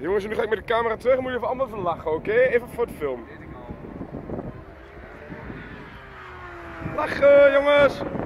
Jongens, nu ga ik met de camera terug en moet je even allemaal even lachen, oké? Even voor de film. Lachen, jongens!